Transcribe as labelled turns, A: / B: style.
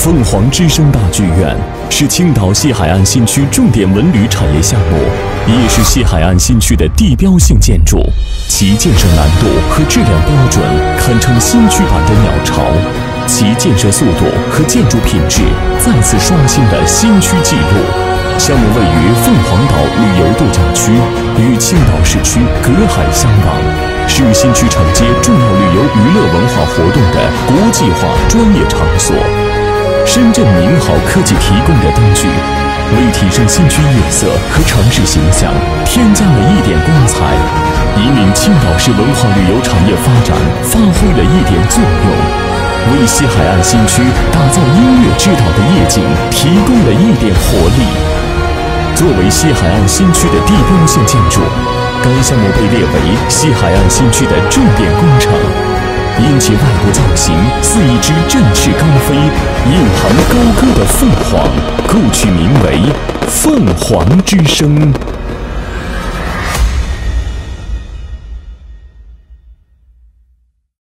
A: 凤凰之声大剧院是青岛西海岸新区重点文旅产业项目，也是西海岸新区的地标性建筑，其建设难度和质量标准堪称新区版的鸟巢，其建设速度和建筑品质再次刷新了新区纪录。项目位于凤凰岛旅游度假区，与青岛市区隔海相望，是新区承接重要旅游娱乐文化活动的国际化专业场所。深圳明豪科技提供的灯具，为提升新区夜色和城市形象添加了一点光彩，引领青岛市文化旅游产业发展发挥了一点作用，为西海岸新区打造音乐之岛的夜景提供了一点活力。作为西海岸新区的地标性建筑，该项目被列为西海岸新区的重点工程，因其外部造型似一只振翅高飞、引吭高歌的凤凰，故取名为凤凰之声。